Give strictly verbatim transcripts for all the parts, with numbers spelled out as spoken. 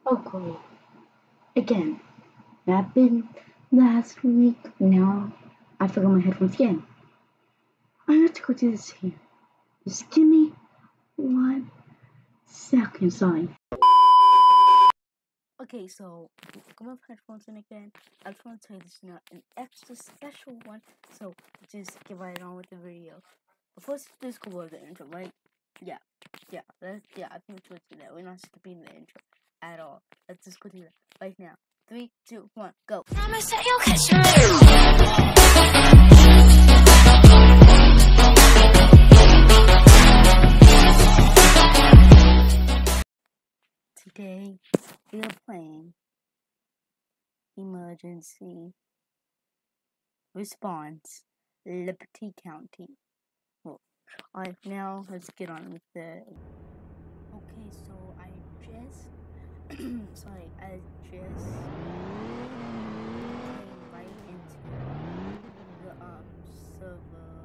Oh, cool. Again, happened last week. Now I forgot my headphones again. I have to go do this here. Just give me one second, sorry. Okay, so come up headphones in again. I just want to tell you this is not an extra special one, so just get right on with the video. But first, let's go over the intro, right? Yeah, yeah, let's, yeah. I think let's do that. We're not skipping the intro at all. Let's just go do that right now. Three, two, one, go. Promise that you'll catch me. Today, we are playing Emergency Response Liberty County. Well, alright, now let's get on with the. Okay, so I just. sorry, I just came right into the um server.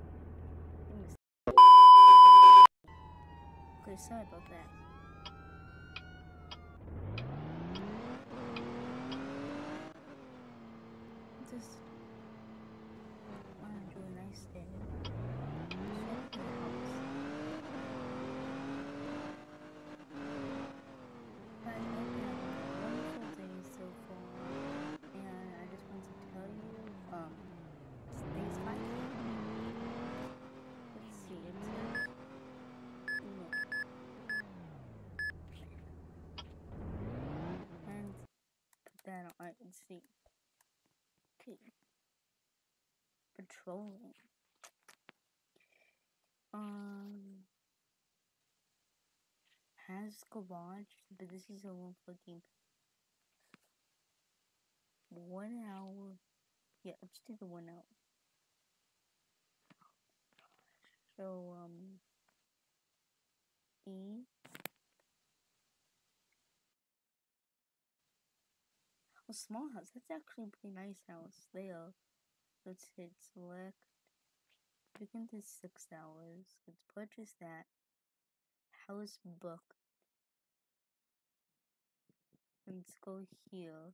Okay, sorry about that. Just want to enjoy a nice day. But I hope you have a wonderful day so far. And I just want to tell you, um, today's fine. Let's see, it says, no. And put that on, alright, let's see. Okay. Patrolling. Um, has garage, but this is a one fucking one hour. Yeah, let's do the one hour. So, um, E. A small house. That's actually a pretty nice house there. Let's hit select. We can do six hours. Let's purchase that. House book. Let's go here.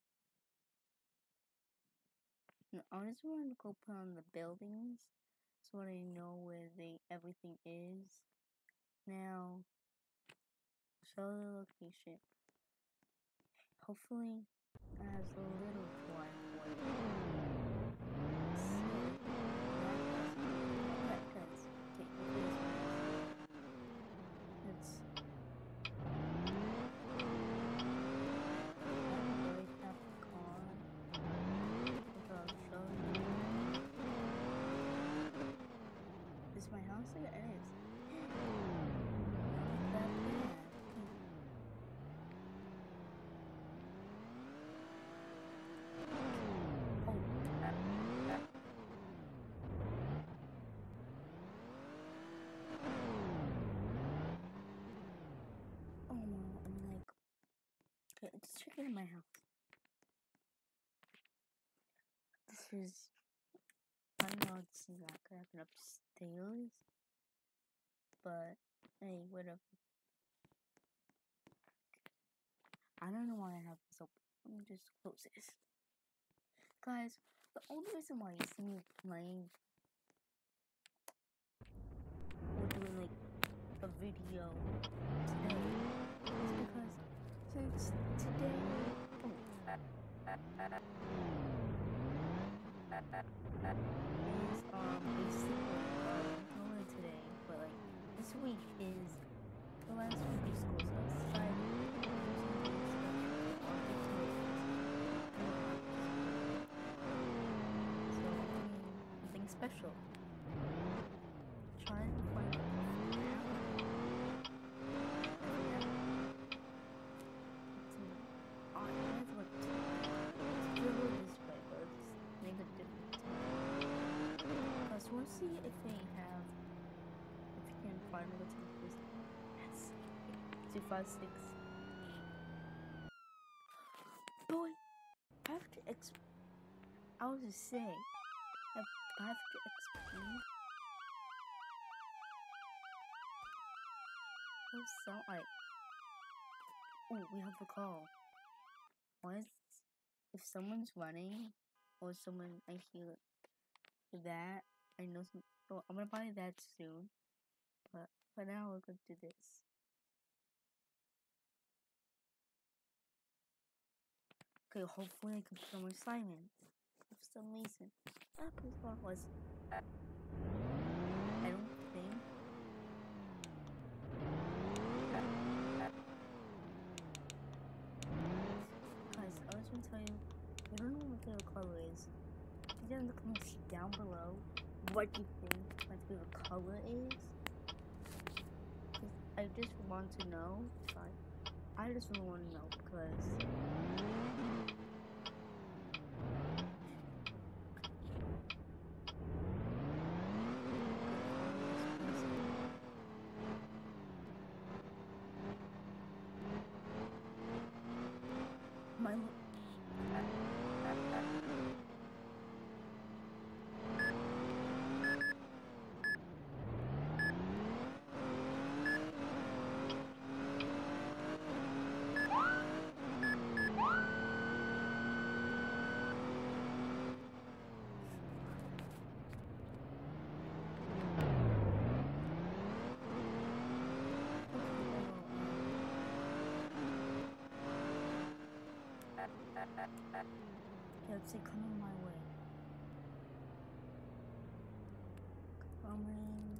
And I just want to go put on the buildings so I know where they everything is. Now, show the location. Hopefully, it has a little driveway. Let's see. That does. Okay, here's my house. Let's. I don't really have a car. So I'll show you. Is my house there? It is. Not that bad. Oh, that, that. Oh no, I'm like, okay, let's check in my house. This is, I know this is not gonna happen upstairs, but hey, whatever. I don't know why I have this open. Let me just close this. Guys, the only reason why you see me playing or doing like a video today is because since today, oh, is um basically um not today, but like this week is the last week of school, so it's like so nothing special. Trying to find a we'll see if they have, if you can find what's in this. Yes. Two, five, six. Boy, I have to exp. I was just saying, I have to explain. Those sound like. Oh, we have the call. What? If someone's running, or someone I hear that, I know some. Oh, I'm gonna buy that soon. But for now, we're gonna do this. Okay, hopefully I can put on my assignment. For some reason, that was what was. I don't think. Guys, I was gonna tell you, I don't know what the color is. Put down in the comments down below what you think my favorite color is. Cause I just want to know. Sorry, I just really want to know because. My let's say coming my way. Coming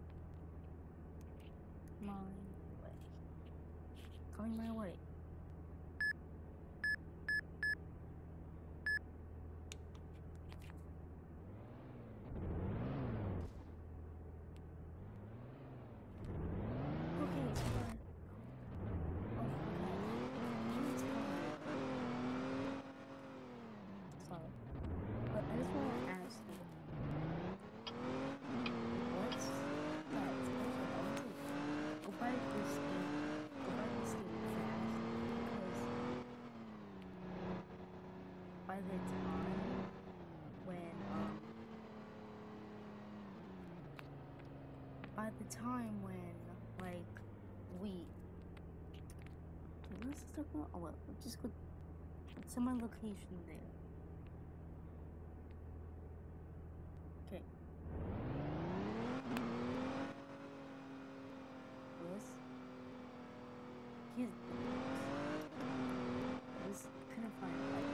my way. Coming my way. Okay, sorry. Oh, sorry. But I just want to ask you. What's that? Go buy this game. Go buy this game fast. Because by the time when um by the time when like we what's this about? Oh well, let's just go to my location there. Okay. This here's this couldn't find like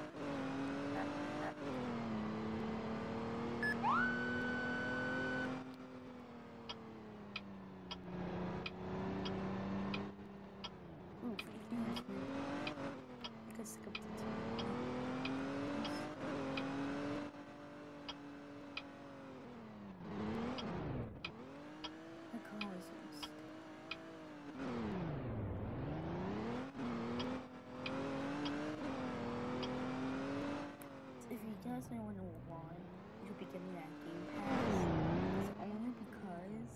ooh, finish me. I could skip the two. My car is lost. If you guys don't want to know why you should be getting that game pass, it's only because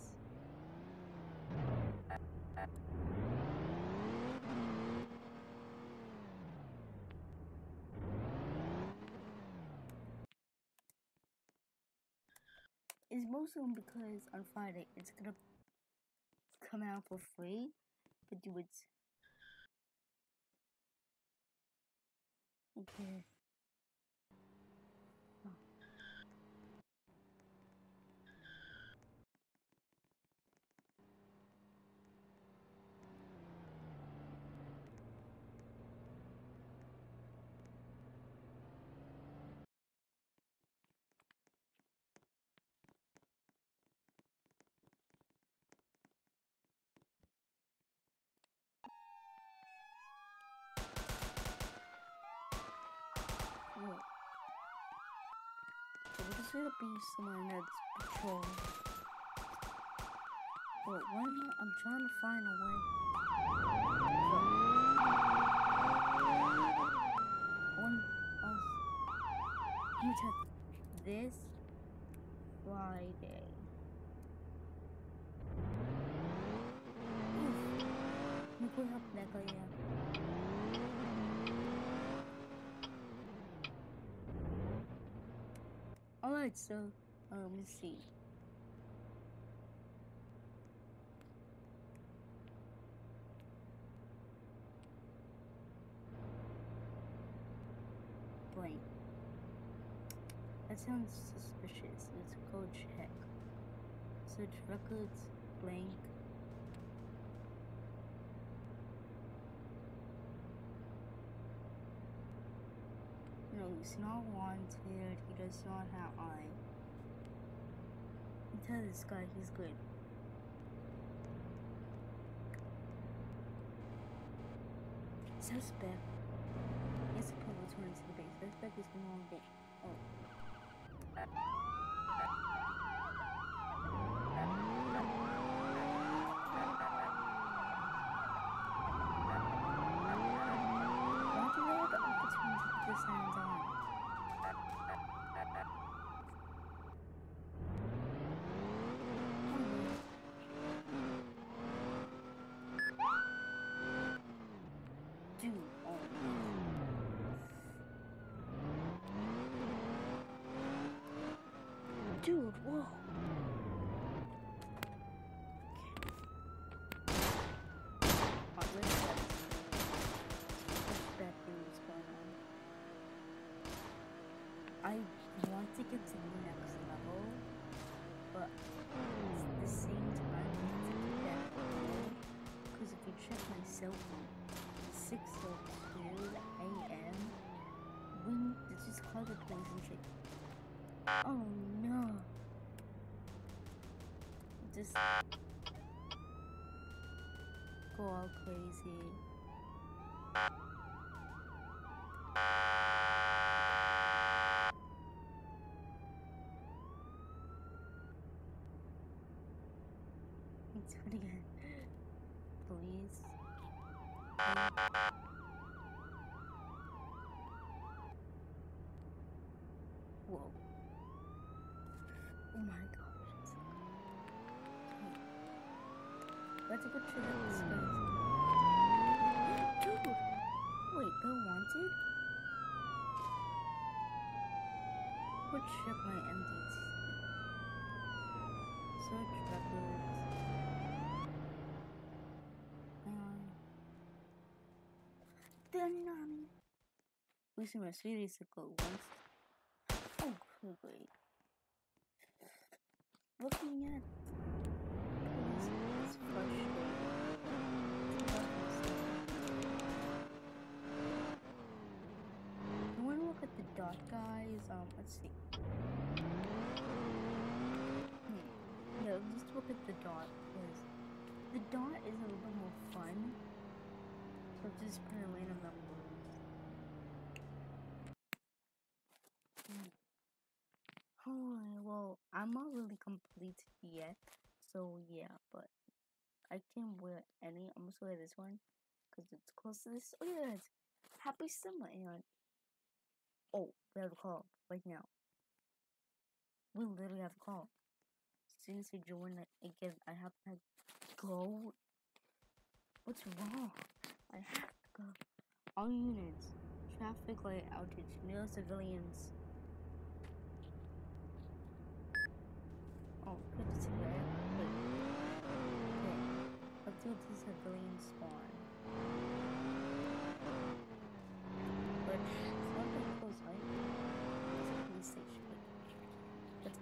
it's mostly because on Friday it's gonna come out for free, but you would okay. Oh. Look. So we just gotta be someone that's patrol. But why not? I'm trying to find a way. So, one else. Let me check this Friday. Oof. Let me put up that guy, yeah. Alright, so um, let's see. That sounds suspicious. Let's go check. Search records, blank. No, he's not wanted. He does not have eye. You tell this guy he's good. Suspect. Yes, people returning to the base. Suspect is no longer. Oh. Why do they have the opportunity to put the signs on? Dude, oh no. Dude, whoa. Alright, let's go. What's bad things going on? I want to get to the next level, but at the same time, I have to get back home. Because if you check my cell phone, six oh two a m we need to just call the police and check. Oh no. Just go all crazy. Let's do it again. Police. Whoa. Oh my gosh. Okay. Let's go check out this place. Dude! Wait, they're wanted? Let's check my M D T. Search records. Um. Dynamic. We see my series ago once. Oh, wait. Looking at police is frustrating. I want to look at the dot, guys. Um, let's see. Hmm. Yeah, just look at the dot because the dot is a little bit more fun. So just put a random numbers. Hmm. Oh, well, I'm not really complete yet. So yeah, but I can wear any. I'm gonna wear this one because it's close to this. Oh yeah, it's Happy Summer and oh, we have a call right now. We literally have a call. Since you joined again, I have to go. What's wrong? I have to go. All units, traffic light outage near civilians. Oh, good to see that. Wait. Okay. Let's go to civilian spawn. But it's not that close, right? It's a police station. That's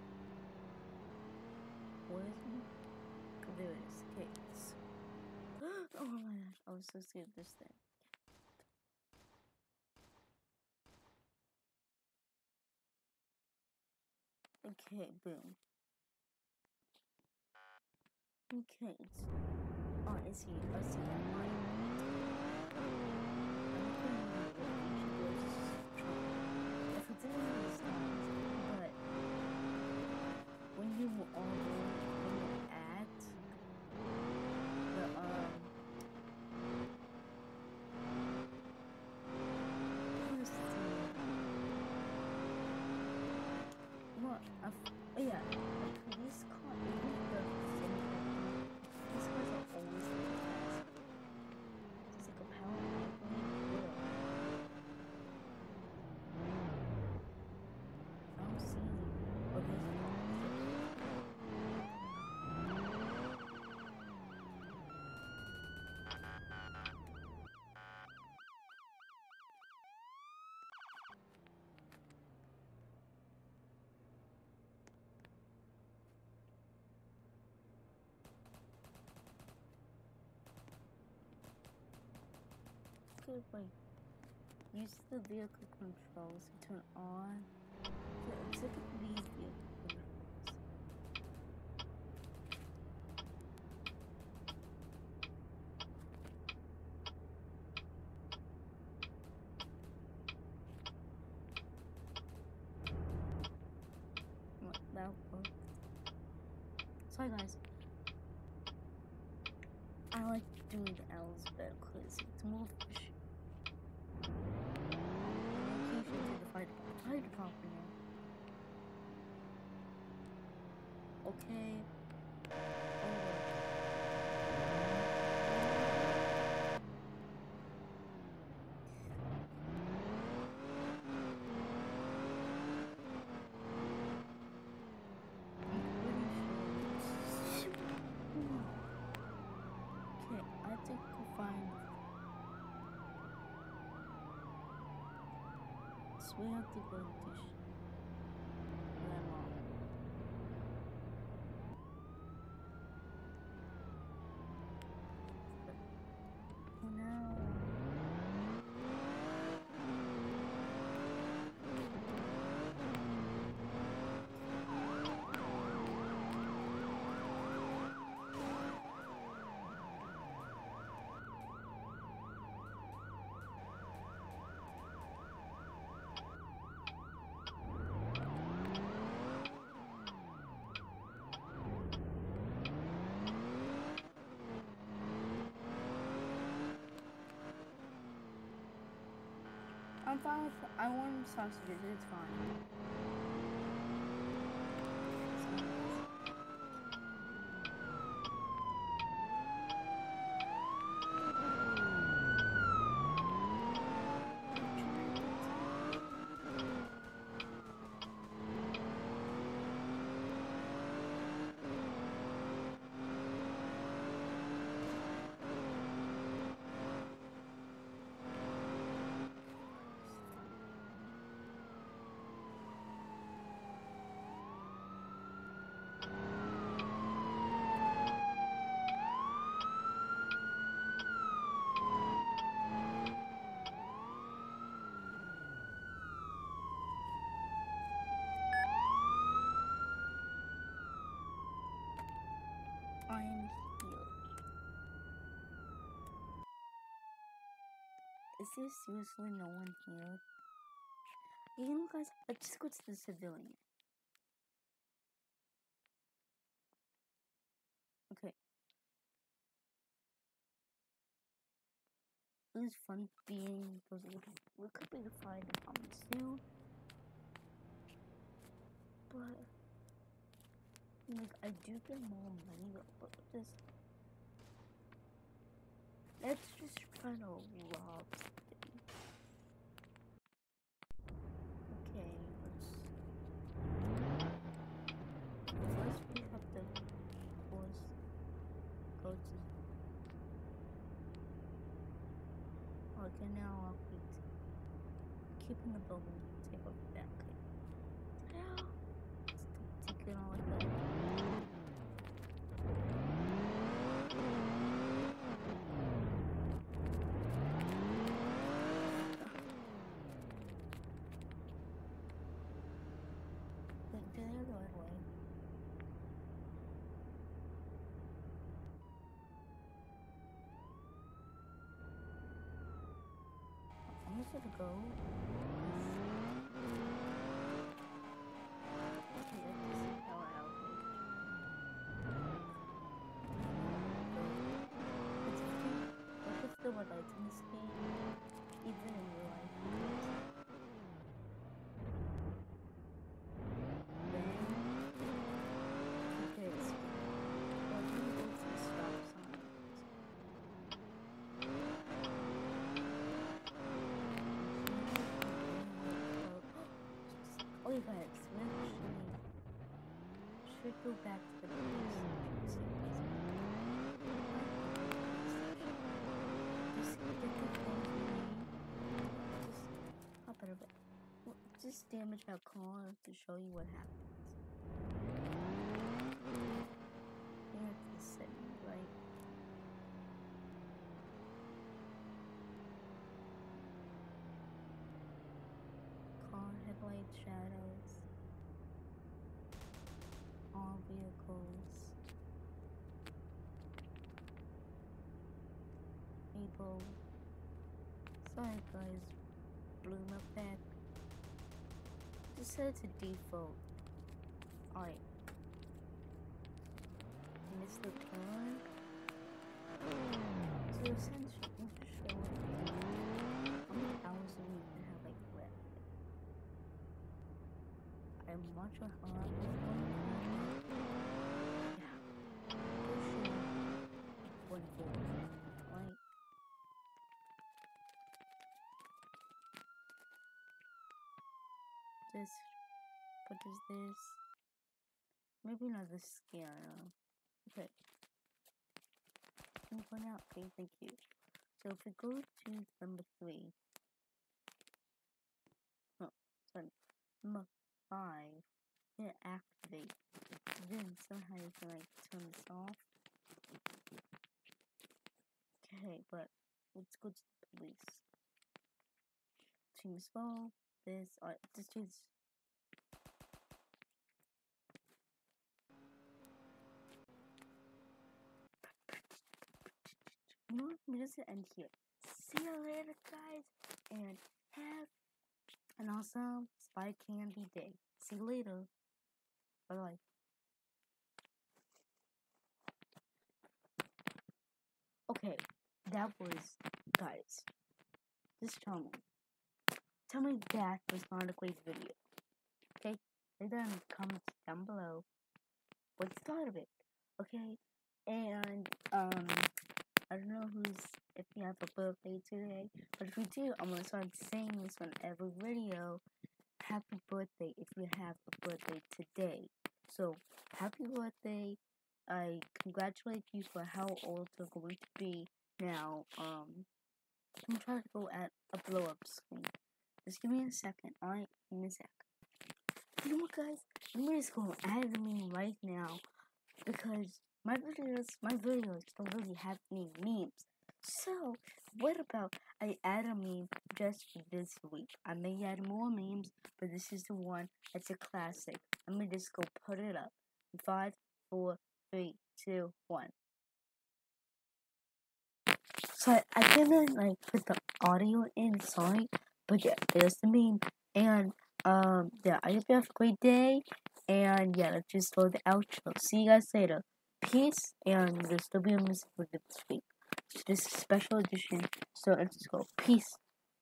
where is it? Oh, there it is. Okay. Oh my gosh, I was so scared of this thing. Okay, boom. Okay, it's oh, I see. I see that line. If it's in the stars, but when you all when you add the um where's the what a oh yeah, a police car even the same police cars are always like fast. It's like a power company. I don't see any. Oh, there's a car. could like use the vehicle controls to turn on. So I'm sick of these vehicle controls. Well, that worked. Sorry guys. I like doing the L's better because it's more efficient. Location to the fire department. Fire department now. Okay. Okay, I think we'll find. So we have to go to Lemon. Oh no. I'm fine with. I want sausages. It's fine. I'm healed. Is there seriously no one healed? You know, guys, let's just go to the civilian. Okay. It was fun being those little. We could be the fire department soon. But, like, I do get more money, but look at this. Let's just try to rob something. Okay, let's. First, we have to, of course, go to. Okay, now I'll keep, keep in the building. Take off the back. Okay. Stop taking all of that. Wait, did I go the right way? I'm just gonna go. There were lights in this game, even in real life. Then, okay, it's well, we go to the stop sign. Oh, you guys, we actually should go back to the police station. Just damage our car to show you what happens. Here's the setting, right? light shadows, all vehicles, people. Sorry guys, blew my back. Just set it to default. Alright. Miss the turn. So essentially, I'm just showing how many hours a week I have like left. I'm watching how I'm yeah. Pushing one four. Right? This, what is this? Maybe not this scanner. Okay. Can you point out? Okay, thank you. So if we go to number three, oh, sorry, number five, hit activate. Then somehow you can like turn this off. Okay, but let's go to the police. Team slow. This, alright, just do this. You know what? We're just gonna end here. See you later, guys, and have an awesome Spy Candy day. See you later. Bye bye. Okay, that was, guys. Just tell me. Tell me that was not a great video. Okay? Leave that in the comments down below. What you thought of it. Okay? And, um, I don't know who's, if you have a birthday today, but if you do, I'm gonna start saying this on every video. Happy birthday if you have a birthday today. So, happy birthday. I congratulate you for how old you're going to be now. Um, I'm trying to go at a blow up screen. Just give me a second, alright? Give me a sec. You know what, guys? I'm just going to add a meme right now because my videos, my videos don't really have any memes. So, what about I add a meme just for this week? I may add more memes, but this is the one that's a classic. I'm gonna just go put it up. In five, four, three, two, one. So I didn't like put the audio in, sorry, but yeah, there's the meme. And um, yeah, I hope you have a great day. And yeah, let's just go to the outro. See you guys later. Peace, and there's still be a music for this week. So this is a special edition. So let's just go. Peace.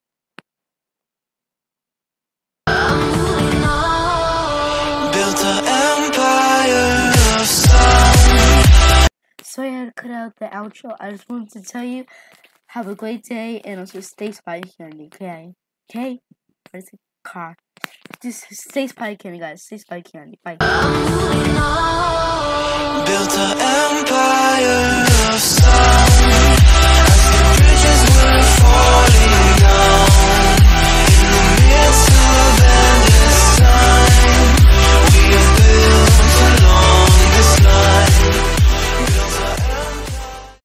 Built an empire of sound. Sorry I had to cut out the outro. I just wanted to tell you, have a great day, and also stay Spy Candy, okay? Okay? Where's the car? Just stay Spy Candy, guys. Stay Spy Candy. Bye. Built an empire of sound.